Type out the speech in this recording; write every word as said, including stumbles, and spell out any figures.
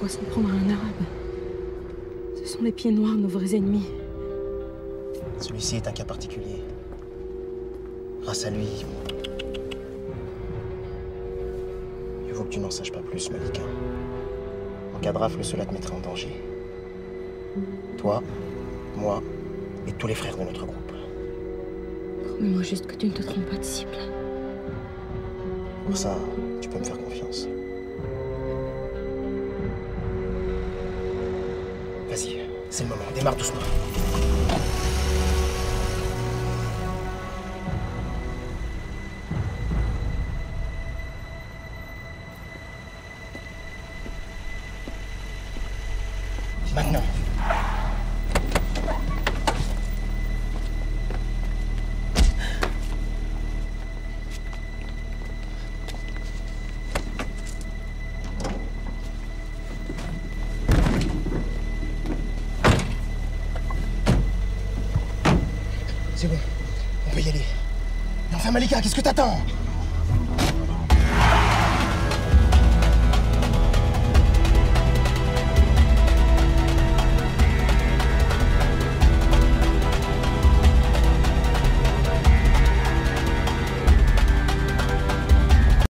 doit s'en prendre à un arabe. Ce sont les pieds noirs, nos vrais ennemis. Celui-ci est un cas particulier. Grâce à lui, il faut que tu n'en saches pas plus, Malika. En cas de rafle, cela te mettrait en danger. Toi, moi et tous les frères de notre groupe. Promets-moi juste que tu ne te trompes pas de cible. Pour ça, tu peux me faire confiance. Vas-y, c'est le moment. Démarre doucement. Maintenant. C'est bon, on peut y aller. Mais enfin Malika, qu'est-ce que t'attends?